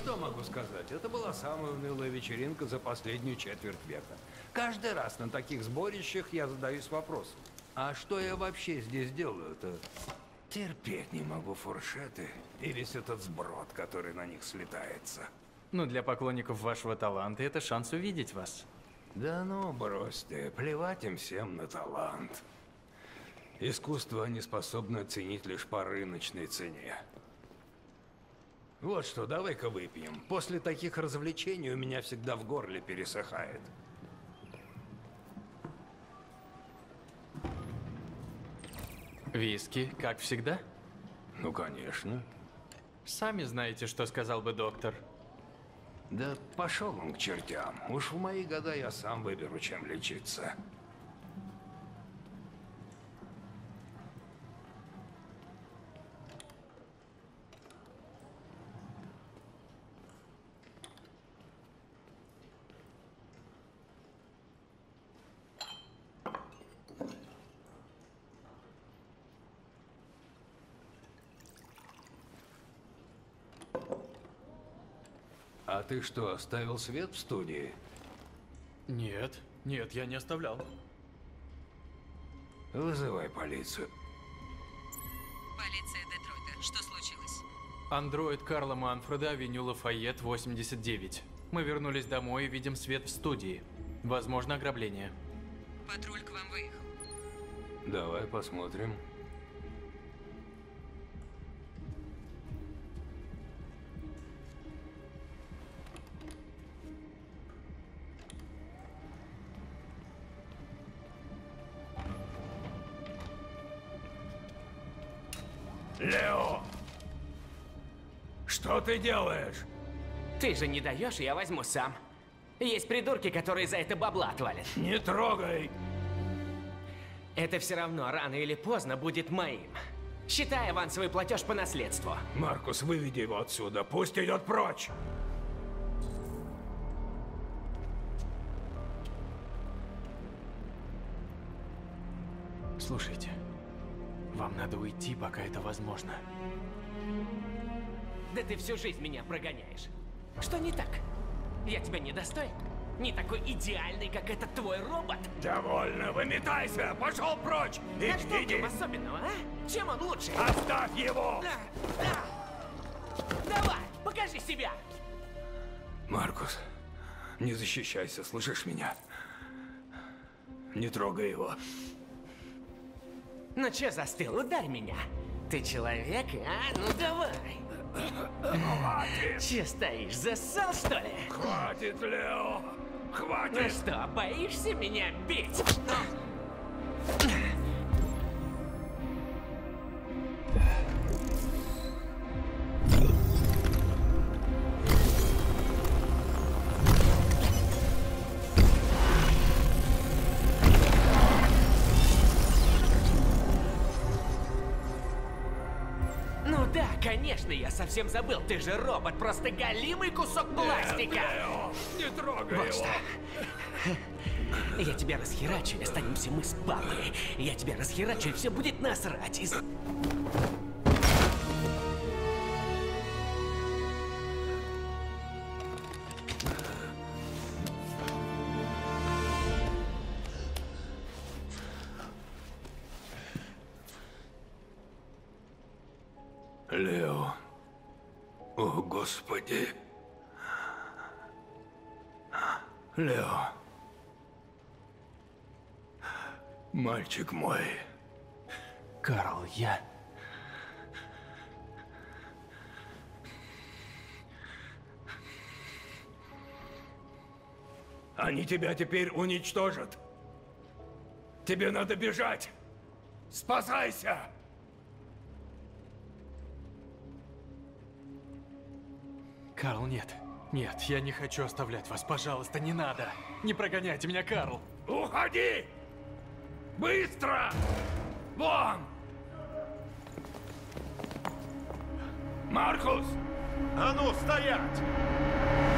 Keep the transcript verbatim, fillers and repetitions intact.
что могу сказать? Это была самая унылая вечеринка за последнюю четверть века. Каждый раз на таких сборищах я задаюсь вопросом. А что я вообще здесь делаю-то? Терпеть не могу фуршеты и весь этот сброд, который на них слетается. Ну, для поклонников вашего таланта это шанс увидеть вас. Да ну, брось ты, плевать им всем на талант. Искусство они способны оценить лишь по рыночной цене. Вот что, давай-ка выпьем. После таких развлечений у меня всегда в горле пересыхает. Виски, как всегда? Ну, конечно. Сами знаете, что сказал бы доктор. Да пошел он к чертям. Уж в мои года я сам выберу, чем лечиться. А ты что, оставил свет в студии? Нет, нет, я не оставлял. Вызывай полицию. Полиция Детройта. Что случилось? Андроид Карла Манфреда, авеню Лафайет, восемьдесят девять. Мы вернулись домой и видим свет в студии. Возможно, ограбление. Патруль к вам выехал. Давай посмотрим. Лео! Что ты делаешь? Ты же не даешь, я возьму сам. Есть придурки, которые за это бабла отвалят. Не трогай! Это все равно рано или поздно будет моим. Считай авансовый платеж по наследству. Маркус, выведи его отсюда, пусть идет прочь! Слушайте, вам надо уйти, пока это возможно. Да ты всю жизнь меня прогоняешь. Что не так? Я тебя не достоин? Не такой идеальный, как этот твой робот? Довольно, выметайся! Пошел прочь! И А что в иди! нем особенного, а? Чем он лучше? Оставь его! Да, да. Давай, покажи себя! Маркус, не защищайся, слышишь меня? Не трогай его. Ну че застыл? Ударь меня. Ты человек, а? Ну давай. Хватит! Че стоишь? Зассал, что ли? Хватит, Лео! Ну Хватит! что, боишься меня бить? Ну да, конечно, я совсем забыл. Ты же робот, просто голимый кусок пластика. Нет, Лео, не трогай Вот его! что. Я тебя расхерачу, и останемся мы с папой. Я тебя расхерачу, и все будет насрать. Из... Лео. О, Господи. Лео. Мальчик мой. Карл, я... Они тебя теперь уничтожат. Тебе надо бежать. Спасайся! Карл, нет. Нет, я не хочу оставлять вас. Пожалуйста, не надо. Не прогоняйте меня, Карл. Уходи! Быстро! Вон! Маркус! А ну, стоять!